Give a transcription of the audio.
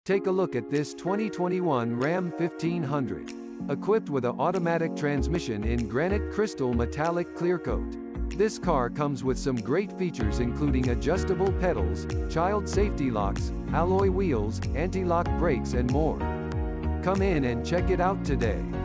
Take a look at this 2021 Ram 1500. Equipped with an automatic transmission in granite crystal metallic clear coat. This car comes with some great features including adjustable pedals, child safety locks, alloy wheels, anti-lock brakes and more. Come in and check it out today.